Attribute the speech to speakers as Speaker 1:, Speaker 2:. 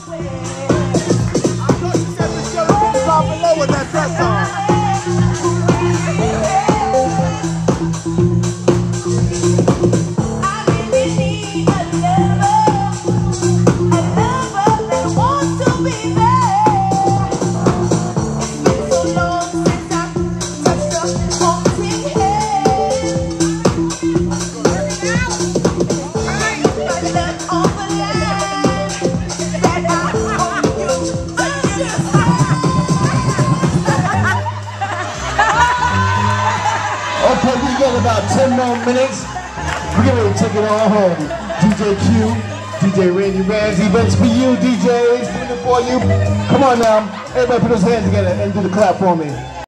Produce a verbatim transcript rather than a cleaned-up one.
Speaker 1: thought you said the show was gonna drop below with that dress on.
Speaker 2: Okay, we got about ten more minutes. We're getting ready to take it all home. D J Q, D J Randy Ramsey, events for you, D Js, doing it for you. Come on now, everybody put those hands together and do the clap for me.